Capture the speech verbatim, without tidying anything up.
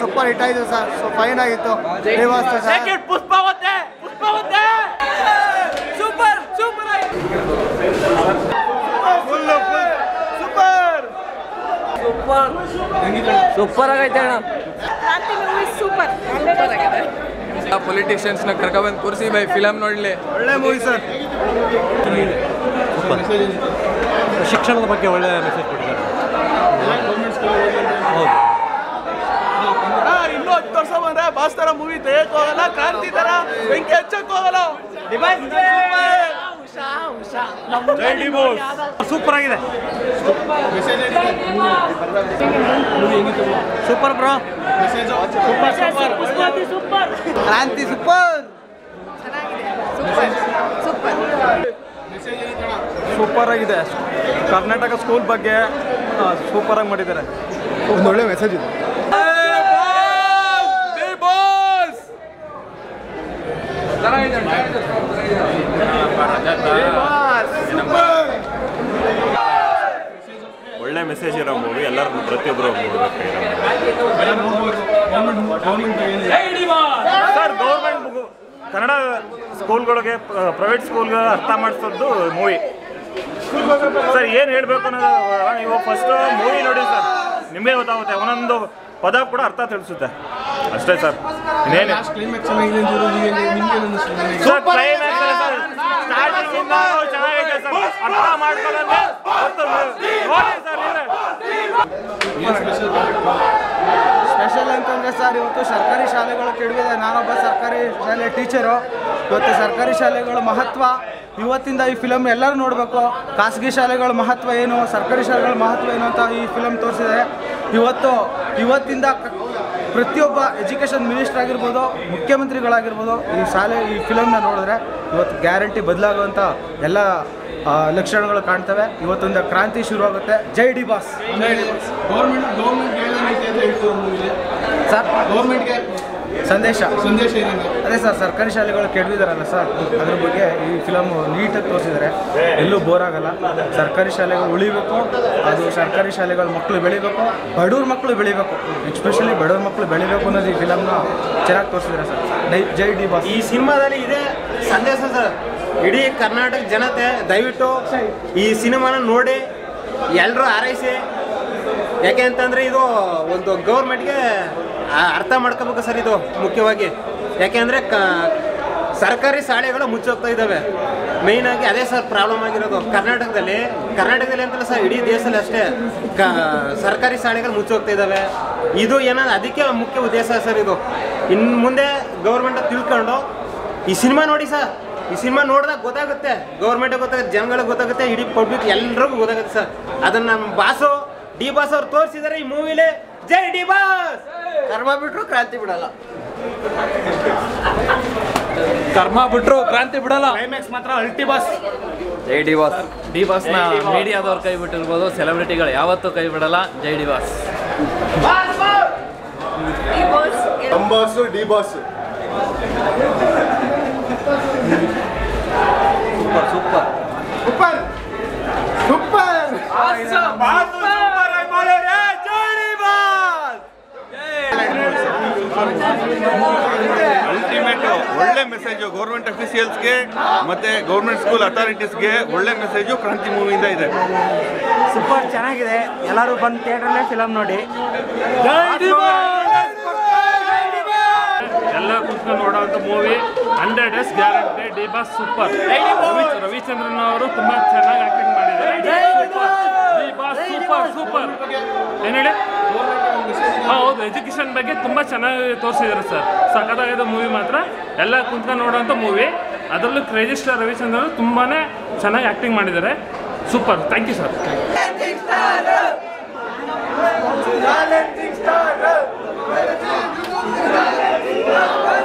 Super hit ಆಯಿತು sir. So fine ಆಗಿತ್ತು. ಪುಷ್ಪ ಹೋತೆ ಪುಷ್ಪ ಹೋತೆ super super super super super ಆಗೈತೆ ಅಣ್ಣ. ಸೂಪರ್ ಪೊಲಿಟಿಷಿಯನ್ಸ್ ನ ಕರ್ಕೊಂಡ್ಬಂದು ಕೂರಿಸಿ ಬೈ ಫಿಲಮ್ ನೋಡ್ಲಿ. ಒಳ್ಳೆ ಮೂವಿ ಸರ್. ಶಿಕ್ಷಣದ ಬಗ್ಗೆ ಒಳ್ಳೆ ಮೆಸೇಜ್ ಕೊಟ್ಟಿದ್ದಾರೆ. ಹೌದು, ಇನ್ನೂ ಹತ್ತು ವರ್ಷ ಬಂದ್ರೆ ಬಾಸ್ ತರ ಮೂವಿ ತೆಗೆಯಕ್ ಹೋಗಲ್ಲ, ಕ್ರಾಂತಿ ತರ ಬೆಂಕಿ ಹಚ್ಚಕ್ ಹೋಗಲ್ಲ. ಸೂಪರ್ ಆಗಿದೆ. Super bro. Kranti super. Super ಆಗಿದೆ. ಕರ್ನಾಟಕ ಸ್ಕೂಲ್ ಬಗ್ಗೆ ಸೂಪರ್ ಆಗಿ ಮಾಡಿದ್ದಾರೆ. ಒಂದು ಒಳ್ಳೆ ಮೆಸೇಜ್ ಇದೆ. ಒಳ್ಳೆ ಮೆಸೇಜ್ ಇರೋ ಮೂವಿ, ಎಲ್ಲರೂ ಪ್ರತಿಯೊಬ್ಬರು ಸರ್. ಗೌರ್ಮೆಂಟ್ ಕನ್ನಡ ಸ್ಕೂಲ್ಗಳಿಗೆ ಪ್ರೈವೇಟ್ ಸ್ಕೂಲ್ಗೆ ಅರ್ಥ ಮಾಡಿಸೋದು ಮೂವಿ ಸರ್. ಏನು ಹೇಳಬೇಕು ಅನ್ನೋದು ನೀವು ಫಸ್ಟ್ ಮೂವಿ ನೋಡಿ ಸರ್, ನಿಮಗೆ ಗೊತ್ತಾಗುತ್ತೆ. ಒಂದೊಂದು ಪದ ಕೂಡ ಅರ್ಥ ತಿಳಿಸುತ್ತೆ ಅಷ್ಟೇ ಸರ್. ಇನ್ನೇನು ಸರ್ ಕ್ಲೈಮ್ಯಾಕ್ಸ್ ಸ್ಟಾರ್ಟಿಂಗ್ ಚೆನ್ನಾಗಿದೆ ಸರ್. ಅರ್ಥ ಮಾಡ್ಕೊಳ್ಳೋದು ನೋಡಿ ಸರ್. ಸ್ಪೆಷಲ್ ಅಂತಂದರೆ ಸರ್, ಇವತ್ತು ಸರ್ಕಾರಿ ಶಾಲೆಗಳು ಕೆಡವಿದೆ. ನಾನೊಬ್ಬ ಸರ್ಕಾರಿ ಶಾಲೆ ಟೀಚರು. ಇವತ್ತು ಸರ್ಕಾರಿ ಶಾಲೆಗಳ ಮಹತ್ವ ಇವತ್ತಿಂದ ಈ ಫಿಲಮ್ ಎಲ್ಲರೂ ನೋಡಬೇಕು. ಖಾಸಗಿ ಶಾಲೆಗಳ ಮಹತ್ವ ಏನು, ಸರ್ಕಾರಿ ಶಾಲೆಗಳ ಮಹತ್ವ ಏನು ಅಂತ ಈ ಫಿಲಮ್ ತೋರಿಸಿದೆ. ಇವತ್ತು ಇವತ್ತಿಂದ ಪ್ರತಿಯೊಬ್ಬ ಎಜುಕೇಷನ್ ಮಿನಿಸ್ಟರ್ ಆಗಿರ್ಬೋದು, ಮುಖ್ಯಮಂತ್ರಿಗಳಾಗಿರ್ಬೋದು, ಈ ಶಾಲೆ ಈ ಫಿಲಮ್ನ ನೋಡಿದ್ರೆ ಇವತ್ತು ಗ್ಯಾರಂಟಿ ಬದಲಾಗುವಂಥ ಎಲ್ಲ ಲಕ್ಷಣಗಳು ಕಾಣ್ತವೆ. ಇವತ್ತೊಂದು ಕ್ರಾಂತಿ ಶುರುವಾಗುತ್ತೆ. ಜೈ D boss. Government government sir ಗೌರ್ಮೆಂಟ್ಗೆ ಸಂದೇಶ ಸಂದೇಶ ಏನಿದೆ? ಅದೇ ಸರ್, ಸರ್ಕಾರಿ ಶಾಲೆಗಳು ಕೆಡವಿದಾರಲ್ಲ ಸರ್, ಅದ್ರ ಬಗ್ಗೆ ಈ ಫಿಲಮ್ ನೀಟಾಗಿ ತೋರಿಸಿದ್ದಾರೆ. ಎಲ್ಲೂ ಬೋರ್ ಆಗಲ್ಲ. ಸರ್ಕಾರಿ ಶಾಲೆಗಳು ಉಳಿಬೇಕು, ಅದು ಸರ್ಕಾರಿ ಶಾಲೆಗಳ ಮಕ್ಕಳು ಬೆಳಿಬೇಕು, ಬಡವ್ರ ಮಕ್ಕಳು ಬೆಳಿಬೇಕು, ಎಸ್ಪೆಷಲಿ ಬಡವ್ರ ಮಕ್ಕಳು ಬೆಳಿಬೇಕು ಅನ್ನೋದು ಈ ಫಿಲಮ್ನ ಚೆನ್ನಾಗಿ ತೋರಿಸಿದ್ದಾರೆ ಸರ್. ಜೈ ಡಿ ಬಾಸ್. ಈ ಸಿನಿಮಾದಲ್ಲಿ ಇದೆ ಸಂದೇಶ ಸರ್. ಇಡೀ ಕರ್ನಾಟಕ ಜನತೆ ದಯವಿಟ್ಟು ಈ ಸಿನಿಮಾನ ನೋಡಿ ಎಲ್ಲರೂ ಹಾರೈಸಿ. ಯಾಕೆ ಅಂತಂದರೆ ಇದು ಒಂದು ಗೌರ್ಮೆಂಟ್ಗೆ ಅರ್ಥ ಮಾಡ್ಕೋಬೇಕು ಸರ್. ಇದು ಮುಖ್ಯವಾಗಿ ಯಾಕೆ ಅಂದರೆ ಕ ಸರ್ಕಾರಿ ಶಾಲೆಗಳು ಮುಚ್ಚೋಗ್ತಾ ಇದ್ದಾವೆ. ಮೇಯ್ನಾಗಿ ಅದೇ ಸರ್ ಪ್ರಾಬ್ಲಮ್ ಆಗಿರೋದು ಕರ್ನಾಟಕದಲ್ಲಿ. ಕರ್ನಾಟಕದಲ್ಲಿ ಅಂತಲ್ಲ ಸರ್, ಇಡೀ ದೇಶದಲ್ಲಿ ಅಷ್ಟೇ ಕ ಸರ್ಕಾರಿ ಶಾಲೆಗಳು ಮುಚ್ಚೋಗ್ತಾ ಇದ್ದಾವೆ. ಇದು ಏನಾದ್ರು ಅದಕ್ಕೆ ಮುಖ್ಯ ಉದ್ದೇಶ ಸರ್. ಇದು ಇನ್ನು ಮುಂದೆ ಗೌರ್ಮೆಂಟ್ ತಿಳ್ಕೊಂಡು ಈ ಸಿನಿಮಾ ನೋಡಿ ಸರ್. ಈ ಸಿನಿಮಾ ನೋಡಿದಾಗ ಗೊತ್ತಾಗುತ್ತೆ, ಗೌರ್ಮೆಂಟಿಗೆ ಗೊತ್ತಾಗುತ್ತೆ, ಜನಗಳಿಗೆ ಗೊತ್ತಾಗುತ್ತೆ, ಇಡೀ ಪಬ್ಲಿಕ್ ಎಲ್ರಿಗೂ ಗೊತ್ತಾಗುತ್ತೆ ಸರ್. ಅದನ್ನು ನಮ್ಮ ಬಾಸು ಡಿ ಬಾಸ್ ಅವ್ರು ತೋರಿಸಿದ್ದಾರೆ ಈ ಮೂವಿಲಿ. ಜೈ ಡಿ ಬಾಸ್. ಕರ್ಮ ಬಿಟ್ರು ಕ್ರಾಂತಿ ಬಿಡಲ್ಲ. ಕರ್ಮ ಬಿಟ್ರು ಕ್ರಾಂತಿ ಬಿಡಲ್ಲ. ಕ್ಲೈಮ್ಯಾಕ್ಸ್ ಮಾತ್ರ ಅಲ್ಟಿ ಬಾಸ್. ಜೈ ಡಿ ಬಾಸ್. ಡಿ ಬಾಸ್ನ ಮೀಡಿಯಾದವ್ರು ಕೈ ಬಿಟ್ಟಿರ್ಬೋದು, ಸೆಲೆಬ್ರಿಟಿಗಳು ಯಾವತ್ತೂ ಕೈ ಬಿಡಲ್ಲ. ಜೈ D boss. Boss D boss. Super super super super. Ultimate ಒಳ್ಳೆ ಮೆಸೇಜು ಗೌರ್ಮೆಂಟ್ ಅಫಿಷಿಯಲ್ಸ್ಗೆ ಮತ್ತೆ ಗೌರ್ಮೆಂಟ್ ಸ್ಕೂಲ್ ಅಥಾರಿಟೀಸ್ಗೆ ಒಳ್ಳೆ ಮೆಸೇಜು ಕ್ರಾಂತಿ ಮೂವಿಯಿಂದ ಇದೆ. ಸೂಪರ್ ಚೆನ್ನಾಗಿದೆ. ಎಲ್ಲರೂ ಬಂದು ಥಿಯೇಟ್ರಲ್ಲೇ ಫಿಲಮ್ ನೋಡಿ. ಎಲ್ಲ ಕುತ್ಕೊಂಡು ನೋಡೋವಂಥ movie. Hundred days guarantee. D boss super. Ravichandran ಅವರು ತುಂಬಾ ಚೆನ್ನಾಗಿ ಆಕ್ಟಿಂಗ್ ಮಾಡಿದ್ದಾರೆ. D boss super super. ಏನು ಹೇಳಿ? ಹೌದು, ಎಜುಕೇಷನ್ ಬಗ್ಗೆ ತುಂಬ ಚೆನ್ನಾಗಿ ತೋರಿಸಿದ್ದಾರೆ ಸರ್. ಸಖತ್ತಾಗಿದೆ ಮೂವಿ ಮಾತ್ರ. ಎಲ್ಲ ಕುಂತ್ಕೊಂಡು ನೋಡೋಂಥ ಮೂವಿ. ಅದರಲ್ಲೂ ಕ್ರೇಜಿ ಸ್ಟಾರ್ ರವಿಚಂದ್ರನ್ ತುಂಬಾ ಚೆನ್ನಾಗಿ ಆ್ಯಕ್ಟಿಂಗ್ ಮಾಡಿದ್ದಾರೆ. Super. Thank you sir. Challenging star